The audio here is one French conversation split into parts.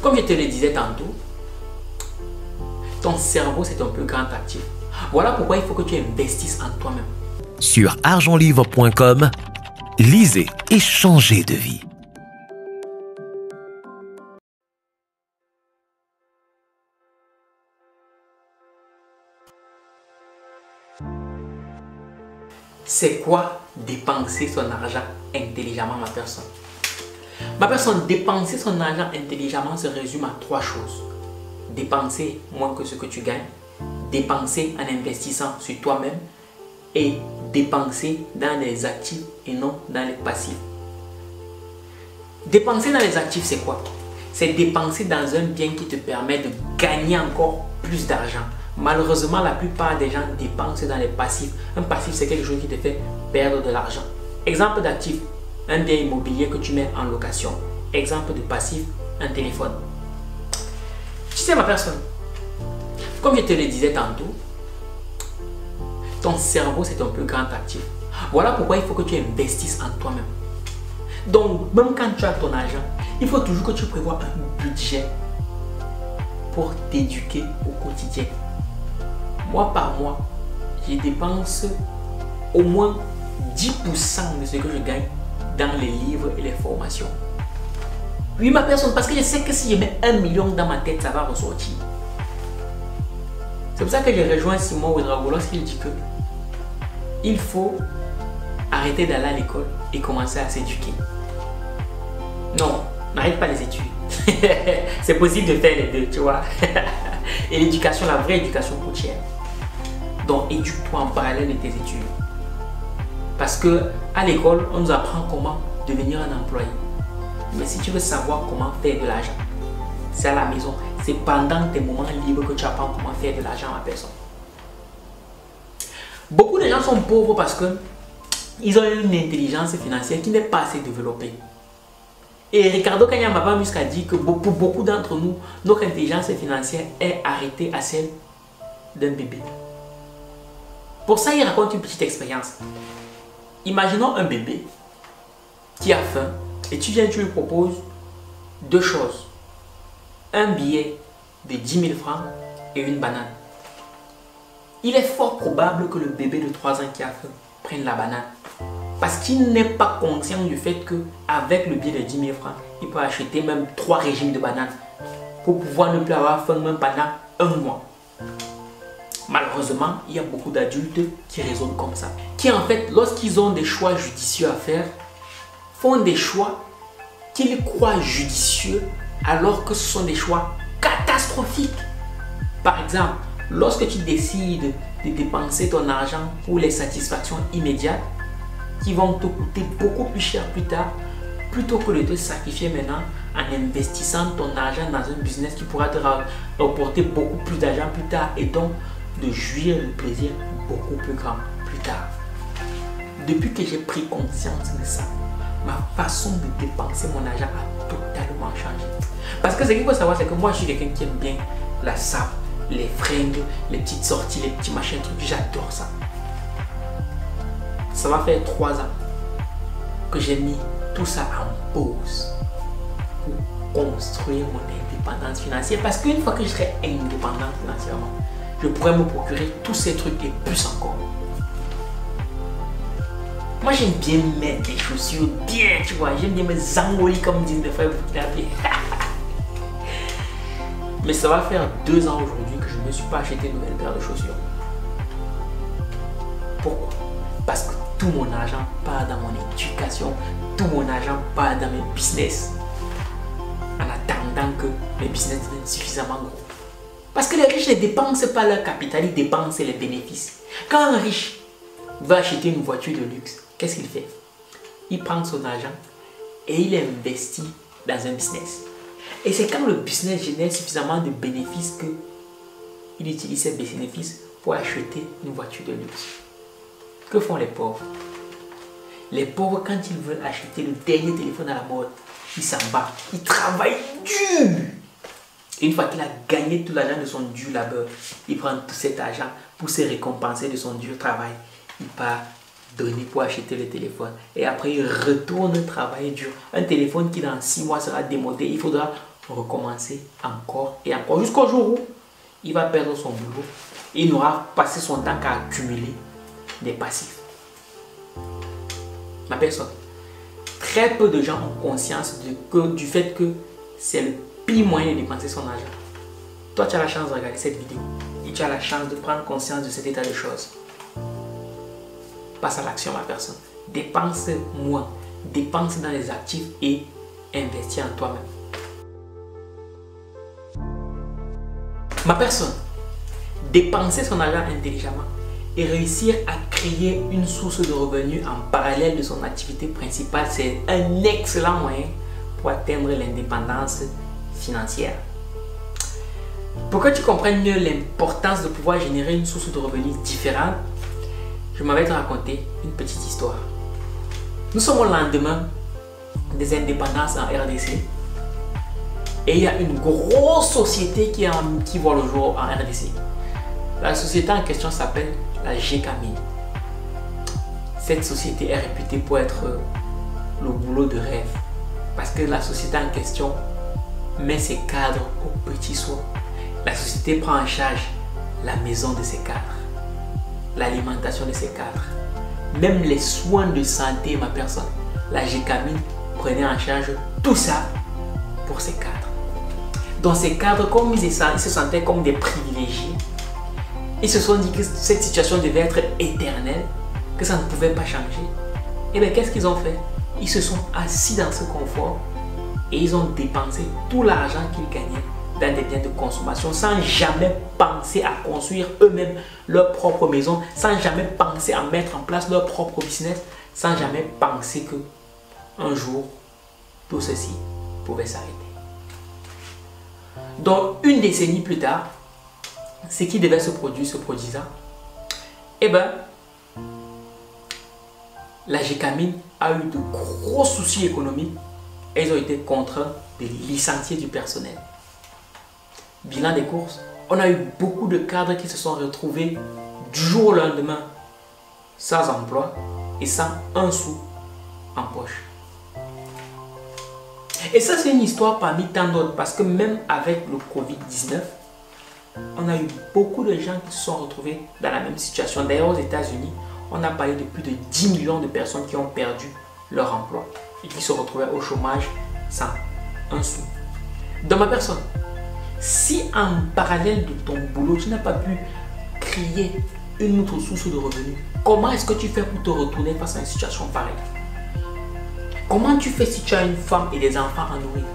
Comme je te le disais tantôt, ton cerveau c'est ton plus grand actif. Voilà pourquoi il faut que tu investisses en toi-même. Sur argentlivre.com, lisez et changez de vie. C'est quoi dépenser son argent intelligemment, ma personne? Ma personne, dépenser son argent intelligemment se résume à 3 choses. Dépenser moins que ce que tu gagnes, dépenser en investissant sur toi-même et dépenser dans les actifs et non dans les passifs. Dépenser dans les actifs, c'est quoi? C'est dépenser dans un bien qui te permet de gagner encore plus d'argent. Malheureusement, la plupart des gens dépensent dans les passifs. Un passif, c'est quelque chose qui te fait perdre de l'argent. Exemple d'actif, un bien immobilier que tu mets en location. Exemple de passif, un téléphone. Tu sais, ma personne, comme je te le disais tantôt, ton cerveau, c'est ton plus grand actif. Voilà pourquoi il faut que tu investisses en toi-même. Donc, même quand tu as ton argent, il faut toujours que tu prévois un budget pour t'éduquer au quotidien. Mois par mois, je dépense au moins 10% de ce que je gagne dans les livres et les formations. Oui, ma personne, parce que je sais que si je mets 1 million dans ma tête, ça va ressortir. C'est pour ça que j'ai rejoint Simon Ouedraogo lorsqu'il dit que il faut arrêter d'aller à l'école et commencer à s'éduquer. Non, n'arrête pas les études. C'est possible de faire les deux, tu vois. Et l'éducation, la vraie éducation coûtière. Donc, éduque-toi en parallèle de tes études. Parce que à l'école, on nous apprend comment devenir un employé. Mais si tu veux savoir comment faire de l'argent, c'est à la maison. C'est pendant tes moments libres que tu apprends comment faire de l'argent à personne. Beaucoup de gens sont pauvres parce que ils ont une intelligence financière qui n'est pas assez développée. Et Ricardo Kanyama-Musca a dit que pour beaucoup d'entre nous, notre intelligence financière est arrêtée à celle d'un bébé. Pour ça, il raconte une petite expérience. Imaginons un bébé qui a faim et tu lui proposes 2 choses. Un billet de 10 000 francs et une banane. Il est fort probable que le bébé de 3 ans qui a faim prenne la banane. Parce qu'il n'est pas conscient du fait qu'avec le billet de 10 000 francs, il peut acheter même 3 régimes de bananes pour pouvoir ne plus avoir faim même pendant 1 mois. Malheureusement, il y a beaucoup d'adultes qui raisonnent comme ça. Qui en fait, lorsqu'ils ont des choix judicieux à faire, font des choix qu'ils croient judicieux alors que ce sont des choix catastrophiques. Par exemple, lorsque tu décides de dépenser ton argent pour les satisfactions immédiates qui vont te coûter beaucoup plus cher plus tard, plutôt que de te sacrifier maintenant en investissant ton argent dans un business qui pourra te rapporter beaucoup plus d'argent plus tard et donc de jouir le plaisir beaucoup plus grand plus tard. Depuis que j'ai pris conscience de ça, ma façon de dépenser mon argent a totalement changé. Parce que ce qu'il faut savoir, c'est que moi je suis quelqu'un qui aime bien la sape, les fringues, les petites sorties, les petits machins, trucs, j'adore ça. Ça va faire 3 ans que j'ai mis tout ça en pause pour construire mon indépendance financière. Parce qu'une fois que je serai indépendant financièrement, je pourrais me procurer tous ces trucs et plus encore. Moi j'aime bien mettre les chaussures bien, tu vois. J'aime bien me zangoler comme disent mes frères burkinabés. Mais ça va faire 2 ans aujourd'hui que je ne me suis pas acheté une nouvelle paire de chaussures. Pourquoi? Parce que tout mon argent part dans mon éducation, tout mon argent part dans mes business. En attendant que mes business deviennent suffisamment gros. Parce que les riches ne dépensent pas leur capital, ils dépensent les bénéfices. Quand un riche va acheter une voiture de luxe, qu'est-ce qu'il fait? Il prend son argent et il investit dans un business. Et c'est quand le business génère suffisamment de bénéfices qu'il utilise ces bénéfices pour acheter une voiture de luxe. Que font les pauvres? Les pauvres, quand ils veulent acheter le dernier téléphone à la mode, ils s'en battent, ils travaillent dur. Et une fois qu'il a gagné tout l'argent de son dur labeur, il prend tout cet argent pour se récompenser de son dur travail. Il part donner pour acheter le téléphone. Et après, il retourne travailler dur. Un téléphone qui dans 6 mois sera démodé. Il faudra recommencer encore et encore jusqu'au jour où il va perdre son boulot et il n'aura passé son temps qu'à accumuler des passifs. Ma personne, très peu de gens ont conscience du fait que c'est le pire moyen de dépenser son argent. Toi, tu as la chance de regarder cette vidéo et tu as la chance de prendre conscience de cet état de choses. Passe à l'action, ma personne. Dépense moins. Dépense dans les actifs et investis en toi-même. Ma personne, dépenser son argent intelligemment et réussir à créer une source de revenus en parallèle de son activité principale, c'est un excellent moyen pour atteindre l'indépendance financière. Pour que tu comprennes mieux l'importance de pouvoir générer une source de revenus différente, je m'avais te raconter une petite histoire. Nous sommes au lendemain des indépendances en RDC et il y a une grosse société qui voit le jour en RDC. La société en question s'appelle la GCAMIN. Cette société est réputée pour être le boulot de rêve parce que la société en question met ses cadres au petit soin. La société prend en charge la maison de ses cadres, l'alimentation de ses cadres, même les soins de santé, ma personne. La GCAMIN prenait en charge tout ça pour ses cadres. Donc ces cadres, comme ils se sentaient comme des privilégiés, ils se sont dit que cette situation devait être éternelle, que ça ne pouvait pas changer. Et bien qu'est-ce qu'ils ont fait? Ils se sont assis dans ce confort et ils ont dépensé tout l'argent qu'ils gagnaient dans des biens de consommation sans jamais penser à construire eux-mêmes leur propre maison, sans jamais penser à mettre en place leur propre business, sans jamais penser que un jour tout ceci pouvait s'arrêter. Donc une décennie plus tard, ce qui devait se produire se produisant, eh bien, la GCAMIN a eu de gros soucis économiques et ils ont été contraints de licencier du personnel. Bilan des courses, on a eu beaucoup de cadres qui se sont retrouvés du jour au lendemain sans emploi et sans un sou en poche. Et ça, c'est une histoire parmi tant d'autres parce que même avec le Covid-19, on a eu beaucoup de gens qui se sont retrouvés dans la même situation. D'ailleurs, aux États-Unis, on a parlé de plus de 10 millions de personnes qui ont perdu leur emploi et qui se retrouvaient au chômage sans un sou. Dans ma personne, si en parallèle de ton boulot, tu n'as pas pu créer une autre source de revenus, comment est-ce que tu fais pour te retourner face à une situation pareille? Comment tu fais si tu as une femme et des enfants à nourrir?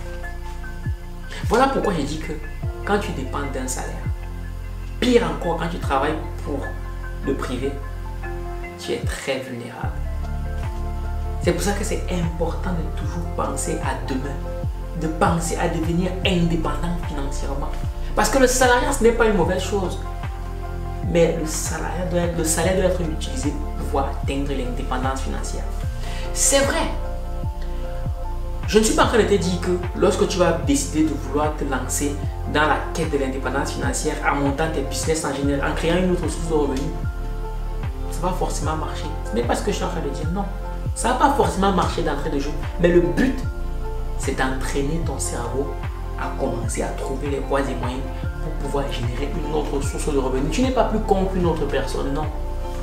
Voilà pourquoi j'ai dit que quand tu dépends d'un salaire, pire encore quand tu travailles pour le privé, tu es très vulnérable. C'est pour ça que c'est important de toujours penser à demain, de penser à devenir indépendant financièrement. Parce que le salariat, ce n'est pas une mauvaise chose. Mais le salaire doit être utilisé pour pouvoir atteindre l'indépendance financière. C'est vrai. Je ne suis pas en train de te dire que lorsque tu vas décider de vouloir te lancer dans la quête de l'indépendance financière en montant tes business en général, en créant une autre source de revenus, ça va forcément marcher. Ce n'est pas ce que je suis en train de dire, non. Ça ne va pas forcément marcher d'entrée de jeu. Mais le but, c'est d'entraîner ton cerveau à commencer à trouver les voies et moyens pour pouvoir générer une autre source de revenus. Tu n'es pas plus con qu'une autre personne, non.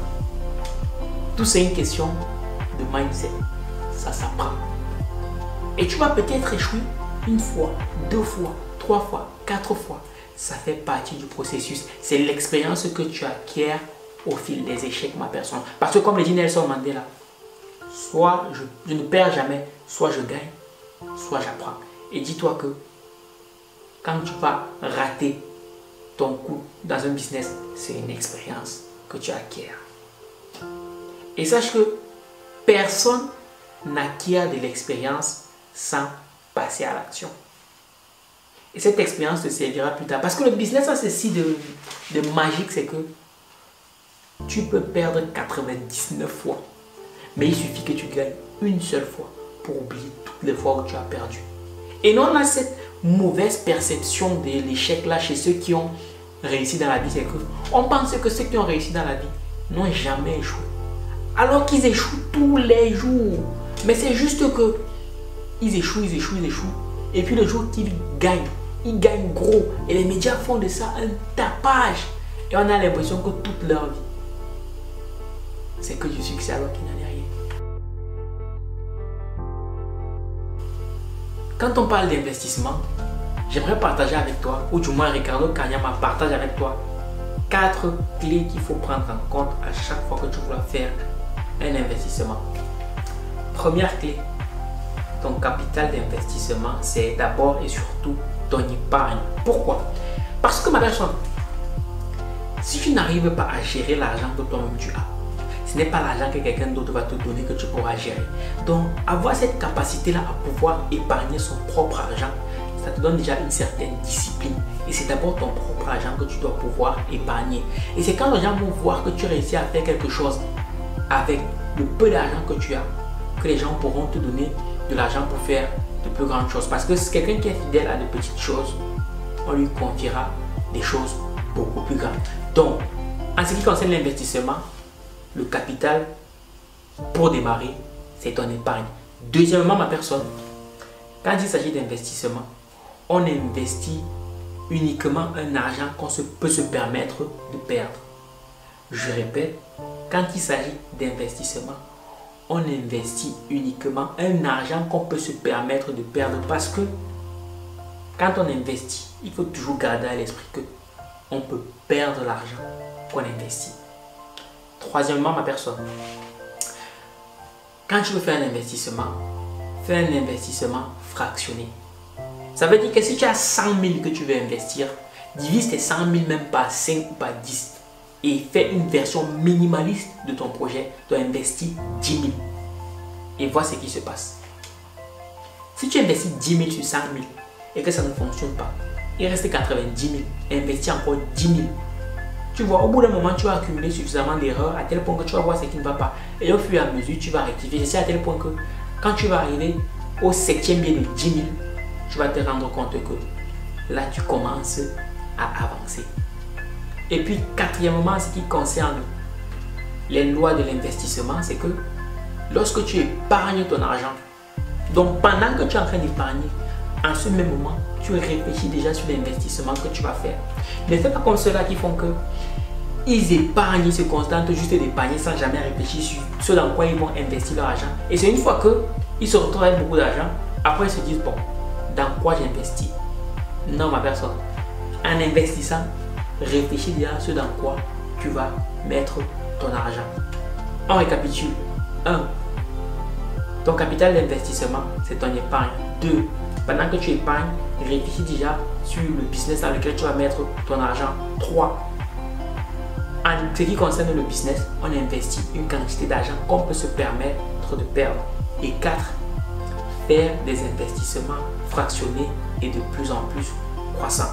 Tout c'est une question de mindset. Ça s'apprend. Et tu vas peut-être échouer une fois, 2 fois, 3 fois, 4 fois. Ça fait partie du processus. C'est l'expérience que tu acquiers au fil des échecs, ma personne. Parce que comme le dit Nelson Mandela, soit je ne perds jamais, soit je gagne, soit j'apprends. Et dis-toi que quand tu vas rater ton coup dans un business, c'est une expérience que tu acquiers. Et sache que personne n'acquiert de l'expérience sans passer à l'action. Et cette expérience te servira plus tard. Parce que le business, ça c'est si de magique, c'est que tu peux perdre 99 fois. Mais il suffit que tu gagnes une seule fois pour oublier toutes les fois où tu as perdu. Et nous, on a cette mauvaise perception de l'échec là chez ceux qui ont réussi dans la vie. C'est que on pense que ceux qui ont réussi dans la vie n'ont jamais échoué. Alors qu'ils échouent tous les jours. Mais c'est juste que ils échouent. Et puis le jour qu'il gagne, il gagne gros. Et les médias font de ça un tapage. Et on a l'impression que toute leur vie, c'est que du succès alors qu'il n'en est rien. Quand on parle d'investissement, j'aimerais partager avec toi, ou du moins Ricardo Kanyama partage avec toi, 4 clés qu'il faut prendre en compte à chaque fois que tu voudras faire un investissement. Première clé, ton capital d'investissement, c'est d'abord et surtout ton épargne. Pourquoi? Parce que ma personne, si tu n'arrives pas à gérer l'argent que toi-même tu as, ce n'est pas l'argent que quelqu'un d'autre va te donner que tu pourras gérer. Donc, avoir cette capacité-là à pouvoir épargner son propre argent, ça te donne déjà une certaine discipline. Et c'est d'abord ton propre argent que tu dois pouvoir épargner. Et c'est quand les gens vont voir que tu réussis à faire quelque chose avec le peu d'argent que tu as, que les gens pourront te donner de l'argent pour faire de plus grandes choses. Parce que c'est quelqu'un qui est fidèle à de petites choses, on lui confiera des choses beaucoup plus grandes. Donc, en ce qui concerne l'investissement, le capital pour démarrer, c'est ton épargne. Deuxièmement, ma personne, quand il s'agit d'investissement, on investit uniquement un argent qu'on peut se permettre de perdre. Je répète, quand il s'agit d'investissement, on investit uniquement un argent qu'on peut se permettre de perdre parce que quand on investit, il faut toujours garder à l'esprit que on peut perdre l'argent qu'on investit. Troisièmement, ma personne, quand tu veux faire un investissement, fais un investissement fractionné. Ça veut dire que si tu as 100 000 que tu veux investir, divise tes 100 000 même par 5 ou par 10 et fais une version minimaliste de ton projet. Tu investis 10 000 et vois ce qui se passe. Si tu investis 10 000 sur 100 000 et que ça ne fonctionne pas, il reste 90 000 et investis encore 10 000. Tu vois, au bout d'un moment, tu vas accumuler suffisamment d'erreurs à tel point que tu vas voir ce qui ne va pas. Et au fur et à mesure, tu vas rectifier. C'est à tel point que quand tu vas arriver au 7e billet de 10 000, tu vas te rendre compte que là, tu commences à avancer. Et puis, quatrièmement, ce qui concerne les lois de l'investissement, c'est que lorsque tu épargnes ton argent, donc pendant que tu es en train d'épargner, en ce même moment, tu réfléchis déjà sur l'investissement que tu vas faire. Ne fais pas comme ceux-là qui font que ils épargnent, ils se contentent juste d'épargner sans jamais réfléchir sur ce dans quoi ils vont investir leur argent. Et c'est une fois qu'ils se retrouvent avec beaucoup d'argent, après ils se disent, bon, dans quoi j'investis? Non, ma personne. En investissant, réfléchis déjà à ce dans quoi tu vas mettre ton argent. On récapitule. 1. Ton capital d'investissement, c'est ton épargne. 2. Pendant que tu épargnes, réfléchis déjà sur le business dans lequel tu vas mettre ton argent. 3. En ce qui concerne le business, on investit une quantité d'argent qu'on peut se permettre de perdre. Et 4. Faire des investissements fractionnés et de plus en plus croissants.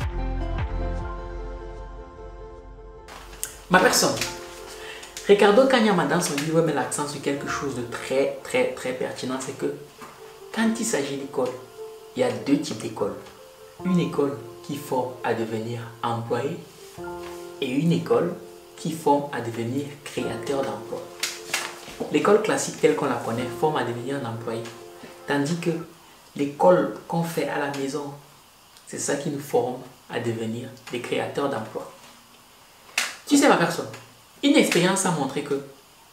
Ma personne, Ricardo Kanyama dans son livre met l'accent sur quelque chose de très pertinent, c'est que quand il s'agit d'école, il y a 2 types d'écoles. Une école qui forme à devenir employé et une école qui forme à devenir créateur d'emploi. L'école classique telle qu'on la connaît forme à devenir un employé, tandis que l'école qu'on fait à la maison, c'est ça qui nous forme à devenir des créateurs d'emploi. Tu sais ma personne, une expérience a montré que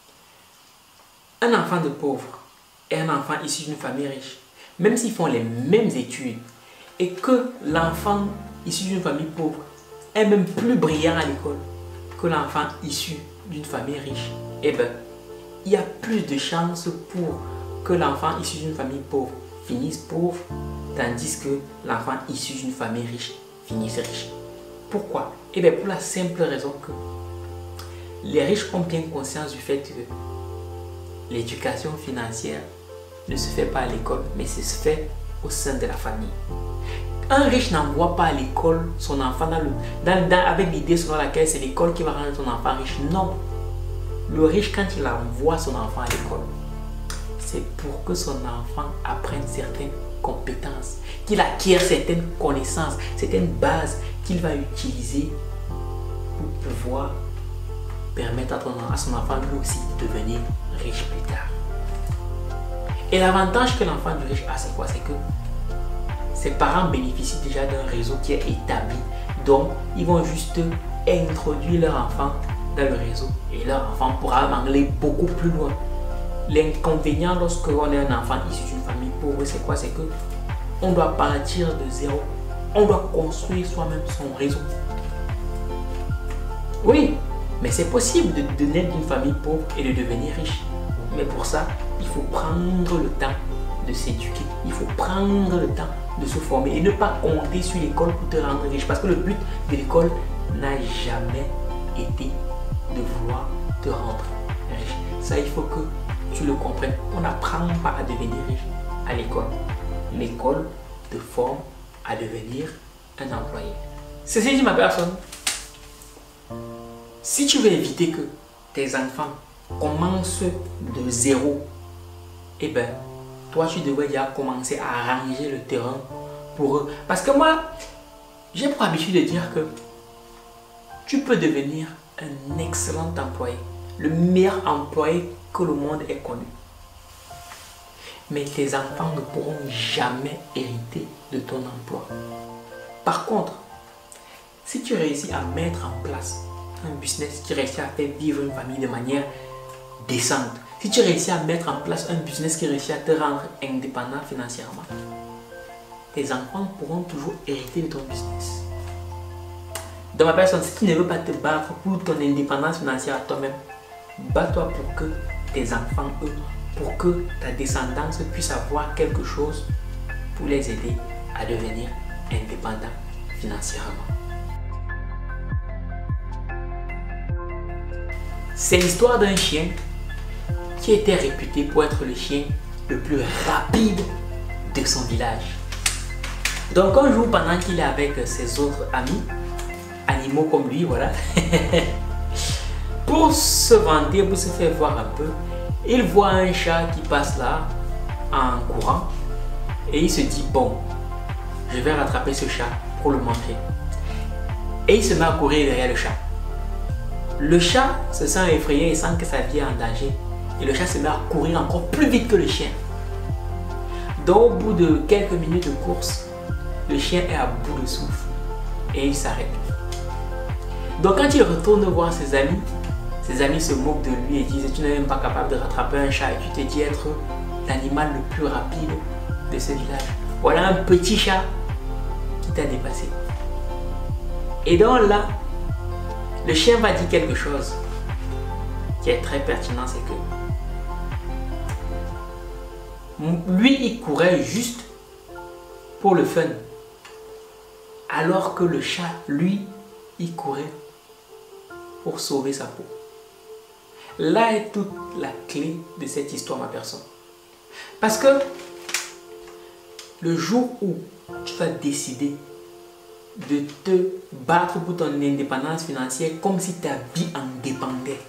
un enfant de pauvre et un enfant issu d'une famille riche, même s'ils font les mêmes études et que l'enfant issu d'une famille pauvre est même plus brillant à l'école que l'enfant issu d'une famille riche, eh bien, il y a plus de chances pour que l'enfant issu d'une famille pauvre finisse pauvre, tandis que l'enfant issu d'une famille riche finisse riche. Pourquoi? Eh bien, pour la simple raison que les riches ont bien conscience du fait que l'éducation financière ne se fait pas à l'école, mais se fait au sein de la famille. Un riche n'envoie pas à l'école son enfant avec l'idée selon laquelle c'est l'école qui va rendre son enfant riche. Non. Le riche, quand il envoie son enfant à l'école, c'est pour que son enfant apprenne certaines compétences, qu'il acquiert certaines connaissances, certaines bases qu'il va utiliser pour pouvoir permettre à son enfant lui aussi de devenir riche plus tard. Et l'avantage que l'enfant du riche a, c'est quoi? C'est que ses parents bénéficient déjà d'un réseau qui est établi. Donc, ils vont juste introduire leur enfant dans le réseau et leur enfant pourra aller beaucoup plus loin. L'inconvénient lorsque on est un enfant issu d'une famille pauvre, c'est quoi? C'est que on doit partir de zéro. On doit construire soi-même son réseau. Oui, mais c'est possible de naître d'une famille pauvre et de devenir riche. Mais pour ça, il faut prendre le temps de s'éduquer. Il faut prendre le temps de se former et ne pas compter sur l'école pour te rendre riche. Parce que le but de l'école n'a jamais été de vouloir te rendre riche. Ça, il faut que tu le comprennes. On n'apprend pas à devenir riche à l'école. L'école te forme à devenir un employé. Ceci dit, ma personne, si tu veux éviter que tes enfants commencent de zéro, eh bien, toi, tu devrais déjà commencer à arranger le terrain pour eux. Parce que moi, j'ai pour habitude de dire que tu peux devenir un excellent employé, le meilleur employé que le monde ait connu. Mais tes enfants ne pourront jamais hériter de ton emploi. Par contre, si tu réussis à mettre en place un business qui réussit à faire vivre une famille de manière décente, si tu réussis à mettre en place un business qui réussit à te rendre indépendant financièrement, tes enfants pourront toujours hériter de ton business. Donc ma personne, si tu ne veux pas te battre pour ton indépendance financière à toi-même, bats-toi pour que tes enfants, eux, pour que ta descendance puisse avoir quelque chose pour les aider à devenir indépendants financièrement. C'est l'histoire d'un chien qui était réputé pour être le chien le plus rapide de son village. Donc un jour, pendant qu'il est avec ses autres amis, animaux comme lui, voilà, pour se vanter, pour se faire voir un peu, il voit un chat qui passe là en courant et il se dit bon, je vais rattraper ce chat pour le montrer. Et il se met à courir derrière le chat. Le chat se sent effrayé et sent que sa vie est en danger. Et le chat se met à courir encore plus vite que le chien. Donc au bout de quelques minutes de course, le chien est à bout de souffle et il s'arrête. Donc quand il retourne voir ses amis se moquent de lui et disent tu n'es même pas capable de rattraper un chat et tu te dis être l'animal le plus rapide de ce village. Voilà un petit chat qui t'a dépassé. Et donc là, le chien va dire quelque chose qui est très pertinent, c'est que lui, il courait juste pour le fun. Alors que le chat, lui, il courait pour sauver sa peau. Là est toute la clé de cette histoire, ma personne. Parce que le jour où tu vas décider de te battre pour ton indépendance financière comme si ta vie en dépendait,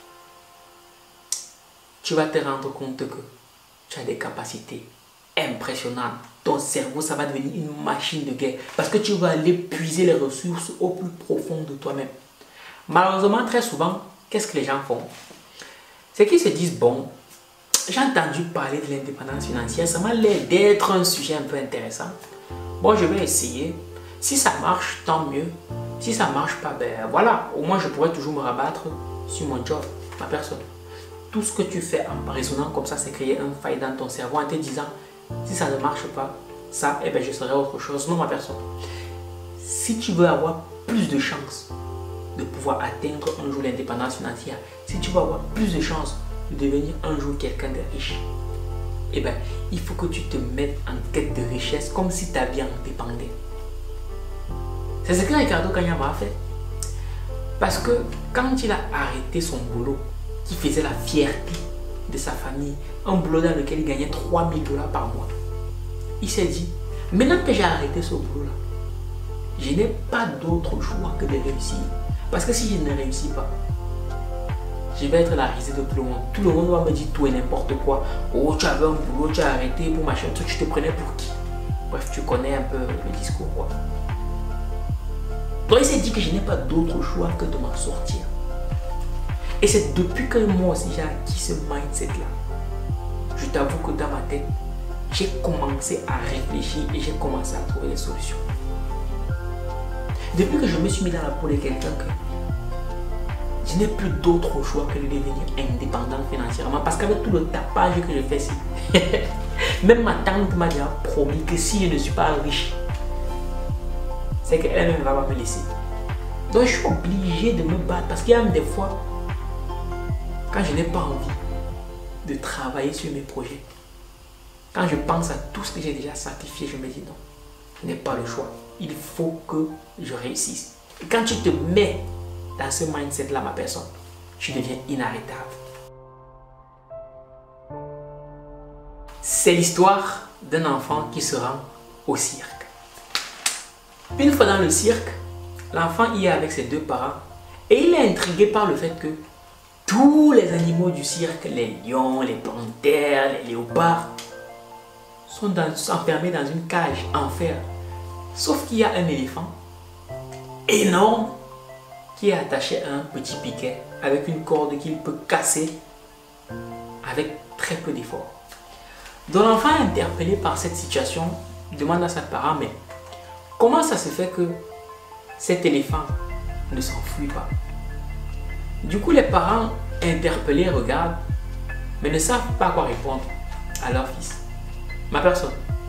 tu vas te rendre compte que tu as des capacités impressionnantes. Ton cerveau, ça va devenir une machine de guerre parce que tu vas aller puiser les ressources au plus profond de toi-même. Malheureusement, très souvent, qu'est-ce que les gens font? C'est qu'ils se disent, bon, j'ai entendu parler de l'indépendance financière, ça m'a l'air d'être un sujet un peu intéressant. Bon, je vais essayer. Si ça marche, tant mieux. Si ça ne marche pas, ben voilà, au moins je pourrais toujours me rabattre sur mon job, ma personne. Tout ce que tu fais en raisonnant comme ça, c'est créer un faille dans ton cerveau en te disant, si ça ne marche pas, ça, eh ben, je serai autre chose. Non, ma personne. Si tu veux avoir plus de chances de pouvoir atteindre un jour l'indépendance financière, si tu veux avoir plus de chances de devenir un jour quelqu'un de riche, eh ben, il faut que tu te mettes en quête de richesse comme si ta vie en dépendait. C'est ce que Ricardo Kanyama a fait. Parce que quand il a arrêté son boulot, qui faisait la fierté de sa famille, un boulot dans lequel il gagnait 3 000 $ par mois, il s'est dit, maintenant que j'ai arrêté ce boulot-là, je n'ai pas d'autre choix que de réussir. Parce que si je ne réussis pas, je vais être la risée de tout le monde. Tout le monde va me dire tout et n'importe quoi. Oh, tu avais un boulot, tu as arrêté pour machin, tu te prenais pour qui? Bref, tu connais un peu le discours, quoi. Donc il s'est dit que je n'ai pas d'autre choix que de m'en sortir. Et c'est depuis que moi aussi j'ai acquis ce mindset-là. Je t'avoue que dans ma tête, j'ai commencé à réfléchir et j'ai commencé à trouver des solutions. Depuis que je me suis mis dans la peau de quelqu'un que je n'ai plus d'autre choix que de devenir indépendant financièrement, parce qu'avec tout le tapage que je fais ici, même ma tante m'a déjà promis que si je ne suis pas riche, c'est qu'elle ne va pas me laisser. Donc je suis obligé de me battre, parce qu'il y a même des fois, quand je n'ai pas envie de travailler sur mes projets, quand je pense à tout ce que j'ai déjà sacrifié, je me dis non, je n'ai pas le choix. Il faut que je réussisse. Et quand tu te mets dans ce mindset-là, ma personne, tu deviens inarrêtable. C'est l'histoire d'un enfant qui se rend au cirque. Une fois dans le cirque, l'enfant y est avec ses deux parents et il est intrigué par le fait que tous les animaux du cirque, les lions, les panthères, les léopards, sont enfermés dans une cage en fer. Sauf qu'il y a un éléphant énorme qui est attaché à un petit piquet avec une corde qu'il peut casser avec très peu d'effort. Donc l'enfant est interpellé par cette situation, demande à ses parents, mais comment ça se fait que cet éléphant ne s'enfuit pas? Du coup, les parents interpellés regardent, mais ne savent pas quoi répondre à leur fils. Ma personne,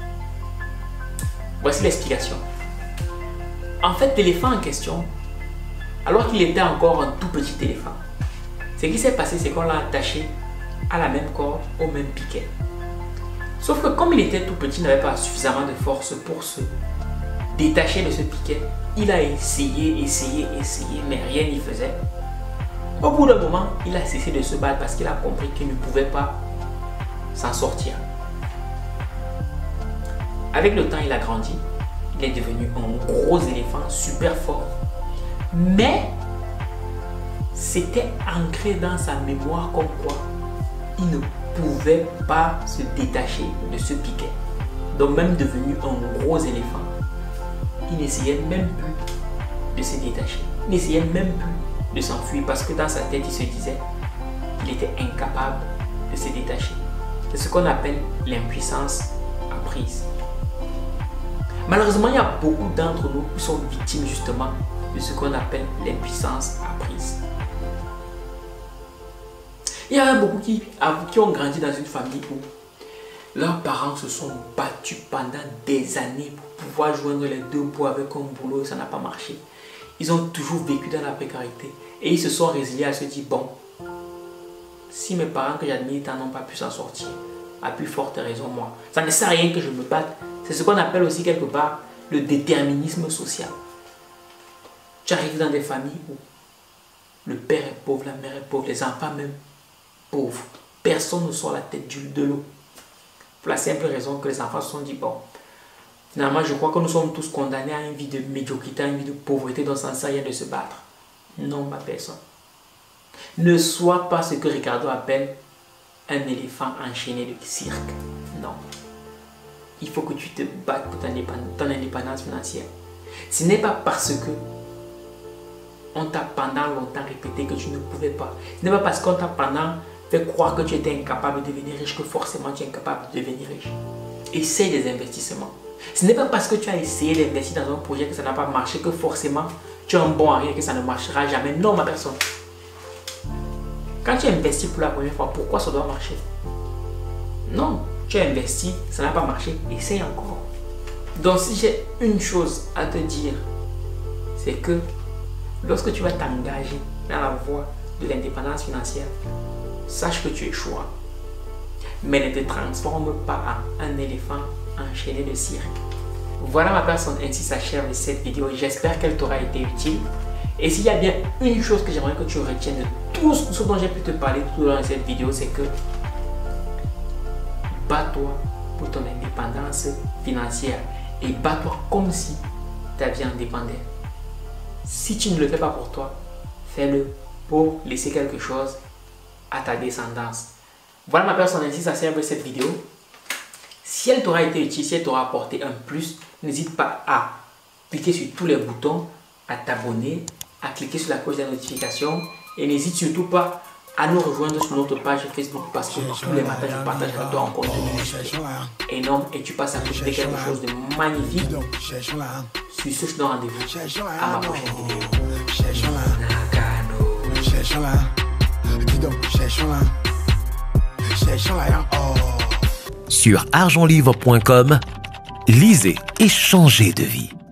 voici l'explication. En fait, l'éléphant en question, alors qu'il était encore un tout petit éléphant, ce qui s'est passé, c'est qu'on l'a attaché à la même corde, au même piquet. Sauf que comme il était tout petit, il n'avait pas suffisamment de force pour se détacher de ce piquet. Il a essayé, mais rien n'y faisait. Au bout d'un moment, il a cessé de se battre parce qu'il a compris qu'il ne pouvait pas s'en sortir. Avec le temps, il a grandi. Il est devenu un gros éléphant super fort. Mais c'était ancré dans sa mémoire comme quoi il ne pouvait pas se détacher de ce piquet. Donc même devenu un gros éléphant, il n'essayait même plus de se détacher. Il n'essayait même plus de s'enfuir parce que dans sa tête, il se disait qu'il était incapable de se détacher. C'est ce qu'on appelle l'impuissance apprise. Malheureusement, il y a beaucoup d'entre nous qui sont victimes justement de ce qu'on appelle l'impuissance apprise. Il y en a beaucoup qui ont grandi dans une famille où leurs parents se sont battus pendant des années pour pouvoir joindre les deux bouts avec un boulot et ça n'a pas marché. Ils ont toujours vécu dans la précarité et ils se sont résiliés à se dire, bon, si mes parents que j'admire n'ont pas pu s'en sortir, à plus forte raison moi. Ça ne sert à rien que je me batte. C'est ce qu'on appelle aussi quelque part le déterminisme social. Tu arrives dans des familles où le père est pauvre, la mère est pauvre, les enfants même pauvres. Personne ne sort la tête de l'eau. Pour la simple raison que les enfants se sont dit, bon, finalement je crois que nous sommes tous condamnés à une vie de médiocrité, à une vie de pauvreté, donc ça ne sert à rien de se battre. Non, ma personne. Ne sois pas ce que Ricardo appelle un éléphant enchaîné de cirque. Non. Il faut que tu te battes pour ton indépendance financière. Ce n'est pas parce que on t'a pendant longtemps répété que tu ne pouvais pas. Ce n'est pas parce qu'on t'a pendant fait croire que tu étais incapable de devenir riche que forcément tu es incapable de devenir riche. Essaye des investissements. Ce n'est pas parce que tu as essayé d'investir dans un projet que ça n'a pas marché que forcément tu es un bon à rien et que ça ne marchera jamais. Non, ma personne. Quand tu investis pour la première fois, pourquoi ça doit marcher? Non, tu as investi, ça n'a pas marché, essaye encore. Donc si j'ai une chose à te dire, c'est que lorsque tu vas t'engager dans la voie de l'indépendance financière, sache que tu échoueras. Mais ne te transforme pas en un éléphant enchaîné de cirque. Voilà ma personne, ainsi s'achève cette vidéo. J'espère qu'elle t'aura été utile. Et s'il y a bien une chose que j'aimerais que tu retiennes de tout ce dont j'ai pu te parler tout au long de cette vidéo, c'est que bats-toi pour ton indépendance financière et bats-toi comme si ta vie en dépendait. Si tu ne le fais pas pour toi, fais-le pour laisser quelque chose à ta descendance. Voilà ma personne, ainsi ça sert cette vidéo. Si elle t'aura été utile, si elle t'aura apporté un plus, n'hésite pas à cliquer sur tous les boutons, à t'abonner, à cliquer sur la cloche de notification et n'hésite surtout pas à nous rejoindre sur notre page Facebook parce que tous les matins, je partage avec toi un contenu énorme et tu passes à côté de quelque chose de magnifique. Sur ce, je te donne rendez-vous à ma prochaine vidéo. Sur argentlivre.com, lisez et changez de vie.